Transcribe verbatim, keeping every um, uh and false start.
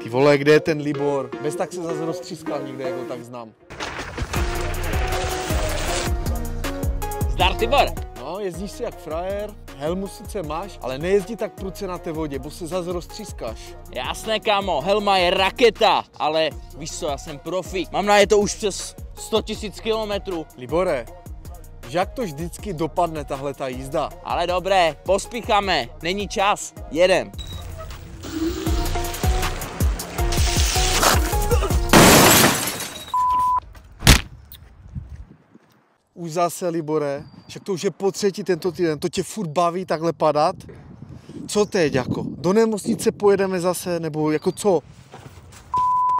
Ty vole, kde je ten Libor? Bez tak se zase roztřískal někde, jak ho tak znám. Zdar, Tibor! No, jezdíš si jak frajer, helmu sice máš, ale nejezdí tak prudce na té vodě, bo se zase roztřískáš. Jasné, kámo, helma je raketa, ale víš co, já jsem profík. Mám na je to už přes sto tisíc kilometrů. Libore, že jak to vždycky dopadne tahle ta jízda? Ale dobré, pospícháme, není čas, jedem. Už zase, Libore, však to už je po třetí tento týden, to tě furt baví takhle padat? Co teď jako? Do nemocnice pojedeme zase, nebo jako co?